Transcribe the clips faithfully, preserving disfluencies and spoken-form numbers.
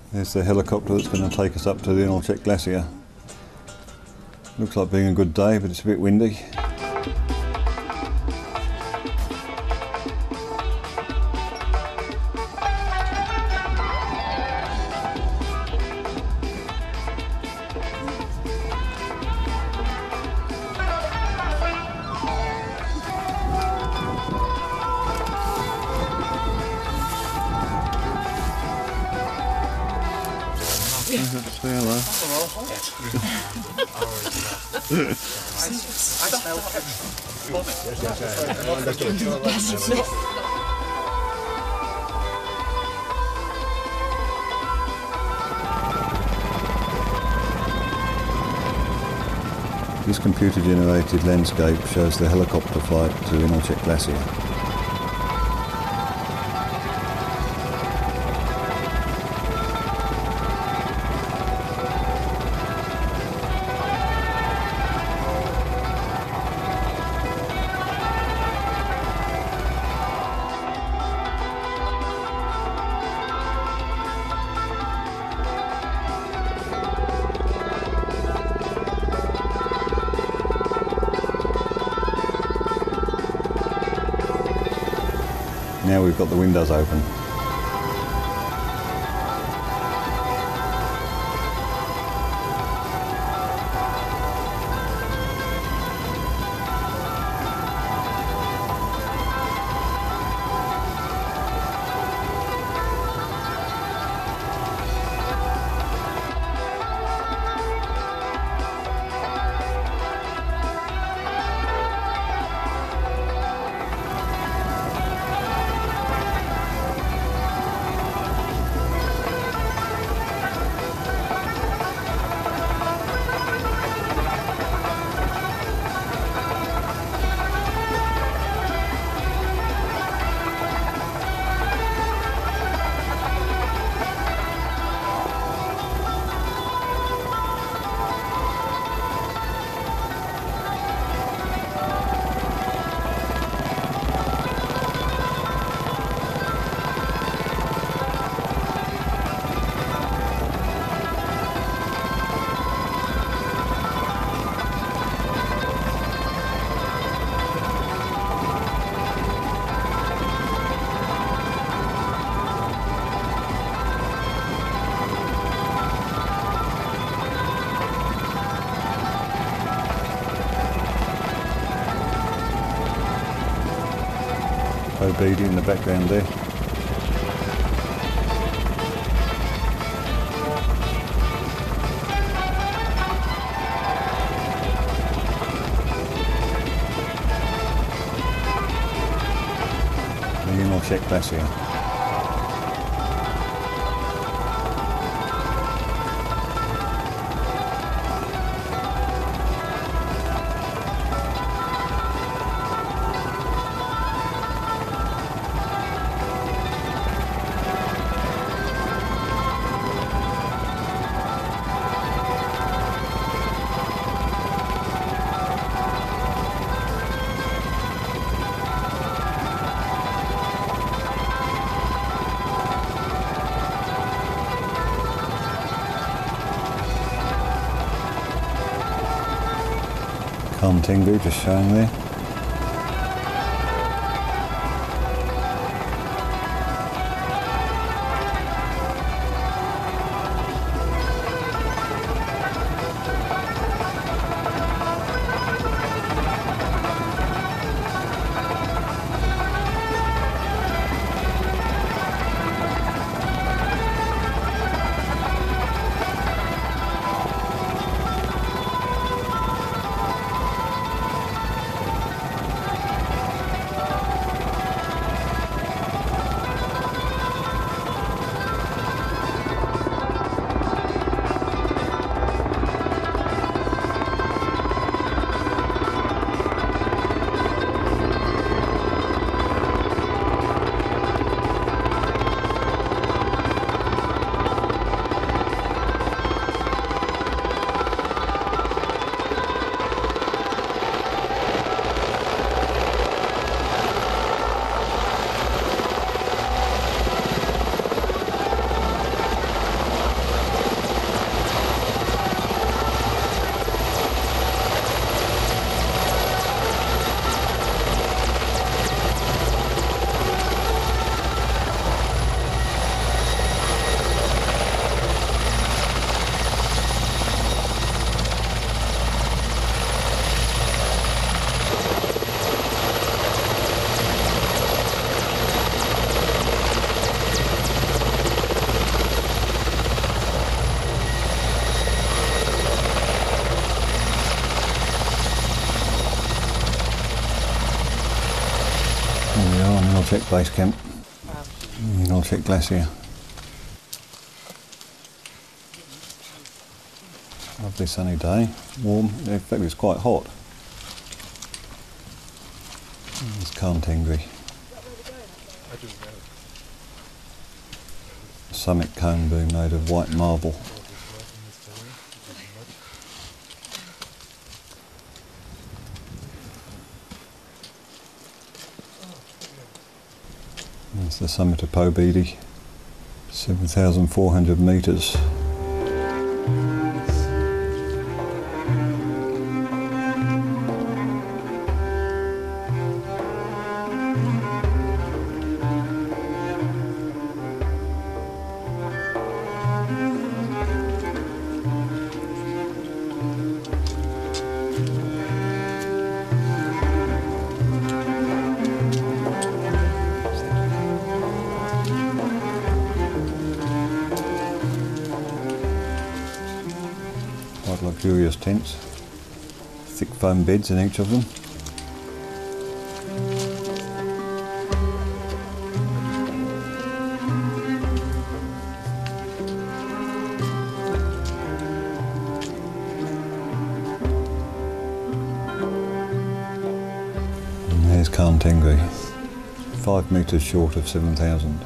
There's the helicopter that's going to take us up to the Inylchek Glacier. Looks like being a good day, but it's a bit windy. Say hello. This computer-generated landscape shows the helicopter flight to Inylchek Glacier. Now we've got the windows open. Obedi in the background there. The Inylchek Glacier. Calm Tengri just showing there. Inylchek base camp, Inylchek Glacier. Lovely sunny day, warm, in fact it's quite hot. There's Tengri. A summit cone being made of white marble. There's the summit of Pobedi, seven thousand four hundred metres. Quite luxurious tents, thick foam beds in each of them. And there's Tengri, five metres short of seven thousand.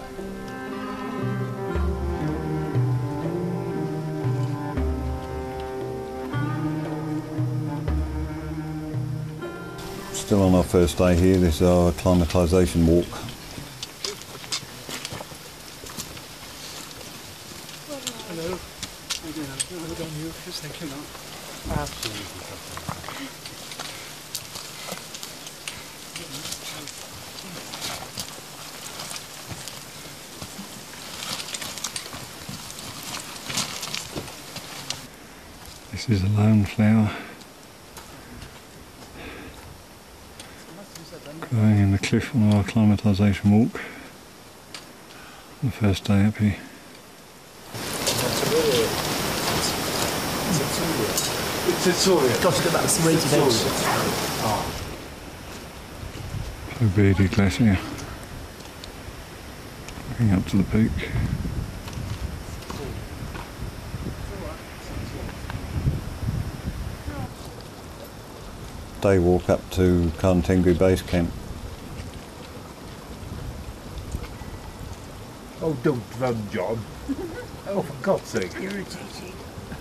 Still on our first day here, this is our acclimatisation walk. Hello. How you doing? Well done, you. Yes, thank you. Absolutely. This is a lone flower growing in the cliff on our acclimatisation walk. The first day up here. It's a story. Got to go back to some rated edge. Pobedi Glacier. Looking up to the peak. Day walk up to Tengri base camp. Oh, don't run, John. Oh, for God's sake. Irritating.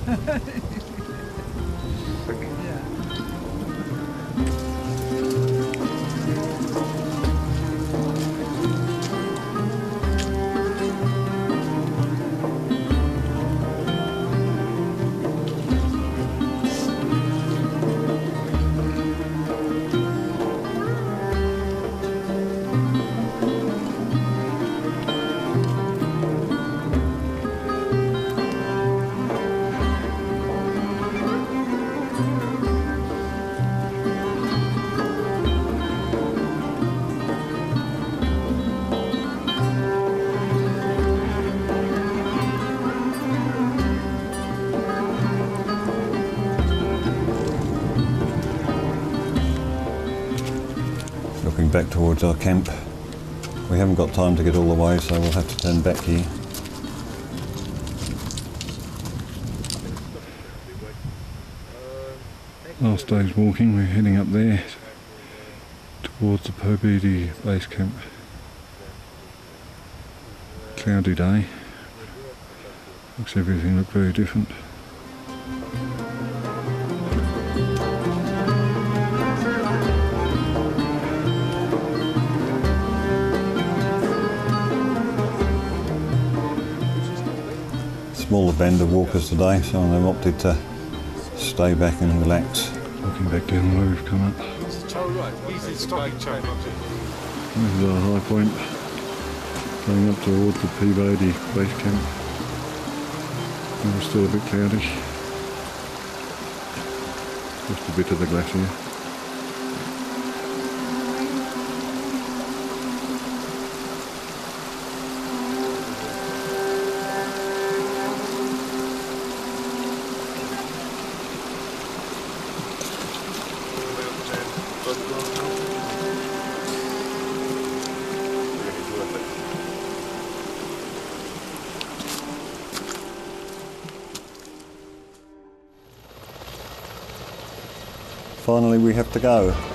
Looking back towards our camp. We haven't got time to get all the way, so we'll have to turn back here. Last day's walking, we're heading up there towards the Pobedi base camp. Cloudy day. Makes everything look very different. Smaller band of walkers today, some of them opted to stay back and relax. Looking back down where we've come up. This is our high point, going up towards the Pobedi base camp. And it's still a bit cloudy. Just a bit of the glacier. Finally we have to go.